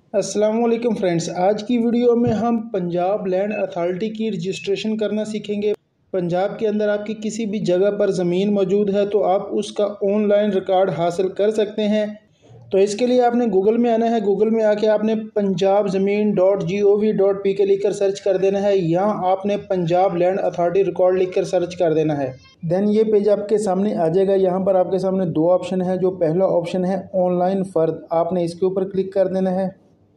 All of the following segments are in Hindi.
अस्सलाम वालेकुम फ्रेंड्स, आज की वीडियो में हम पंजाब लैंड अथॉरिटी की रजिस्ट्रेशन करना सीखेंगे। पंजाब के अंदर आपकी किसी भी जगह पर ज़मीन मौजूद है तो आप उसका ऑनलाइन रिकॉर्ड हासिल कर सकते हैं। तो इसके लिए आपने गूगल में आना है। गूगल में आके आपने punjabzamin.gov.pk लिखकर सर्च कर देना है। यहाँ आपने पंजाब लैंड अथॉरिटी रिकॉर्ड लिखकर सर्च कर देना है। देन ये पेज आपके सामने आ जाएगा। यहाँ पर आपके सामने दो ऑप्शन है। जो पहला ऑप्शन है ऑनलाइन फ़र्द, आपने इसके ऊपर क्लिक कर देना है।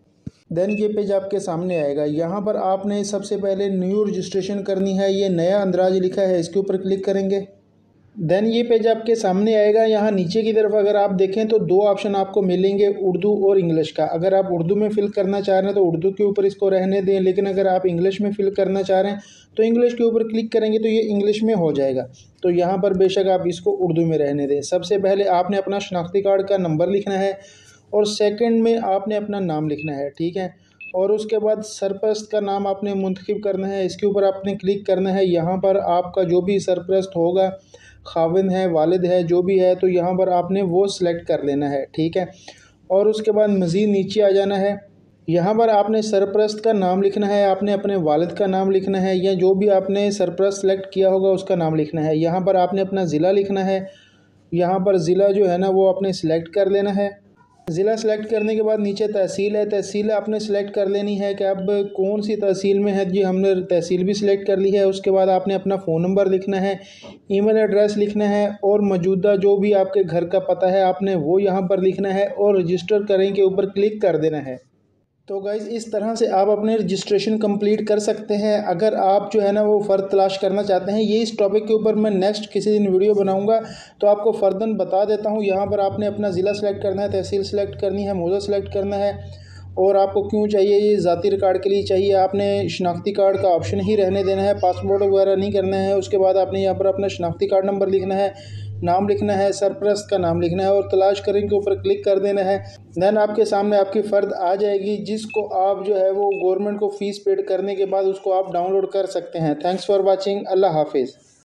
देन ये पेज आपके सामने आएगा। यहाँ पर आपने सबसे पहले न्यू रजिस्ट्रेशन करनी है। ये नया अंदराज लिखा है, इसके ऊपर क्लिक करेंगे। देन ये पेज आपके सामने आएगा। यहाँ नीचे की तरफ अगर आप देखें तो दो ऑप्शन आपको मिलेंगे, उर्दू और इंग्लिश का। अगर आप उर्दू में फिल करना चाह रहे हैं तो उर्दू के ऊपर इसको रहने दें, लेकिन अगर आप इंग्लिश में फिल करना चाह रहे हैं तो इंग्लिश के ऊपर क्लिक करेंगे तो ये इंग्लिश में हो जाएगा। तो यहाँ पर बेशक आप इसको उर्दू में रहने दें। सबसे पहले आपने अपना शनाख्ती कार्ड का नंबर लिखना है और सेकंड में आपने अपना नाम लिखना है, ठीक है। और उसके बाद सरपरस्त का नाम आपने मुंतखब करना है, इसके ऊपर आपने क्लिक करना है। यहाँ पर आपका जो भी सरपरस्त होगा, खाविंद है, वालिद है, जो भी है, तो यहाँ पर आपने वो सिलेक्ट कर लेना है, ठीक है। और उसके बाद मज़ीद नीचे आ जाना है। यहाँ पर आपने सरपरस्त का नाम लिखना है, आपने अपने वालिद का नाम लिखना है, या जो भी आपने सरपरस्त सेलेक्ट किया होगा उसका नाम लिखना है। यहाँ पर आपने अपना ज़िला लिखना है। यहाँ पर ज़िला जो है ना वो आपने सिलेक्ट कर लेना है। ज़िला सेलेक्ट करने के बाद नीचे तहसील है, तहसील आपने सेलेक्ट कर लेनी है कि अब कौन सी तहसील में है। जी हमने तहसील भी सिलेक्ट कर ली है। उसके बाद आपने अपना फ़ोन नंबर लिखना है, ईमेल एड्रेस लिखना है और मौजूदा जो भी आपके घर का पता है आपने वो यहाँ पर लिखना है और रजिस्टर करें के ऊपर क्लिक कर देना है। तो गाइज़ इस तरह से आप अपने रजिस्ट्रेशन कंप्लीट कर सकते हैं। अगर आप जो है ना वो फ़र्द तलाश करना चाहते हैं, ये इस टॉपिक के ऊपर मैं नेक्स्ट किसी दिन वीडियो बनाऊंगा तो आपको फ़र्दन बता देता हूँ। यहाँ पर आपने अपना ज़िला सेलेक्ट करना है, तहसील सेलेक्ट करनी है, मौज़ा सेलेक्ट करना है। और आपको क्यों चाहिए, ये ज़ाती रिकॉर्ड के लिए चाहिए। आपने शनाख्ती कार्ड का ऑप्शन ही रहने देना है, पासपोर्ट वगैरह नहीं करना है। उसके बाद आपने यहाँ पर अपना शनाख्ती कार्ड नंबर लिखना है, नाम लिखना है, सरपरस्त का नाम लिखना है और तलाश करें के ऊपर क्लिक कर देना है। देन आपके सामने आपकी फ़र्द आ जाएगी, जिसको आप जो है वो गवर्नमेंट को फ़ीस पेड करने के बाद उसको आप डाउनलोड कर सकते हैं। Thanks for watching. अल्लाह हाफिज़।